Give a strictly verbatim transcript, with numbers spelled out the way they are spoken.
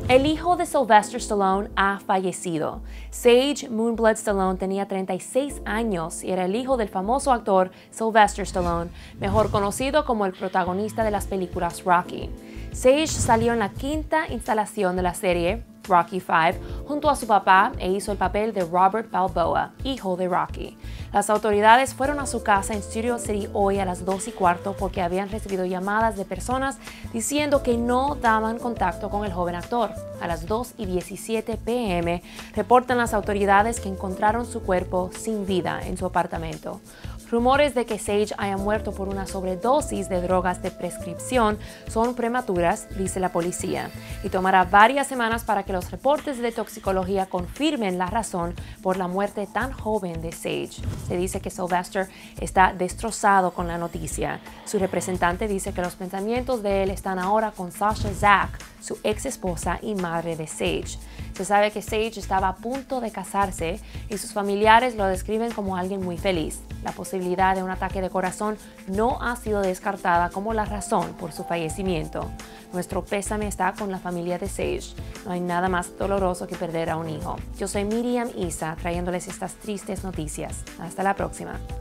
El hijo de Sylvester Stallone ha fallecido. Sage Moonblood Stallone tenía treinta y seis años y era el hijo del famoso actor Sylvester Stallone, mejor conocido como el protagonista de las películas Rocky. Sage salió en la quinta instalación de la serie, Rocky cinco, junto a su papá e hizo el papel de Robert Balboa, hijo de Rocky. Las autoridades fueron a su casa en Studio City hoy a las dos y cuarto porque habían recibido llamadas de personas diciendo que no daban contacto con el joven actor. A las dos y diecisiete p m reportan las autoridades que encontraron su cuerpo sin vida en su apartamento. Rumores de que Sage haya muerto por una sobredosis de drogas de prescripción son prematuras, dice la policía, y tomará varias semanas para que los reportes de toxicología confirmen la razón por la muerte tan joven de Sage. Se dice que Sylvester está destrozado con la noticia. Su representante dice que los pensamientos de él están ahora con Sasha Zack, su ex esposa y madre de Sage. Se sabe que Sage estaba a punto de casarse y sus familiares lo describen como alguien muy feliz. La posibilidad de un ataque de corazón no ha sido descartada como la razón por su fallecimiento. Nuestro pésame está con la familia de Sage. No hay nada más doloroso que perder a un hijo. Yo soy Miriam Isa, trayéndoles estas tristes noticias. Hasta la próxima.